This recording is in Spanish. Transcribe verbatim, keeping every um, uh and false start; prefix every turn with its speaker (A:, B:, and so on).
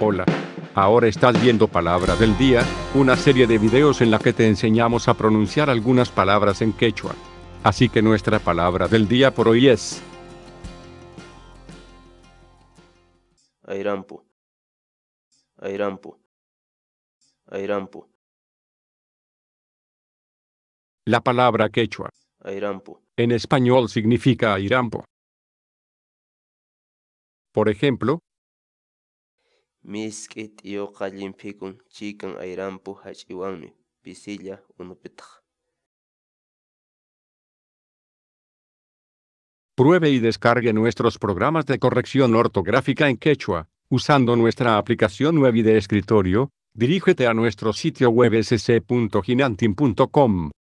A: Hola. Ahora estás viendo Palabra del Día, una serie de videos en la que te enseñamos a pronunciar algunas palabras en quechua. Así que nuestra palabra del día por hoy es
B: Airampu, airampu, airampu,
A: la palabra quechua.
B: airampu.
A: En español significa airampo. Por ejemplo,
B: Miskit iyo qallinpikun chikan airampu hach'iwanmi pisilla unupitaq.
A: pruebe y descargue nuestros programas de corrección ortográfica en quechua, usando nuestra aplicación Nuevi de escritorio. Dirígete a nuestro sitio web s c punto ginantin punto com.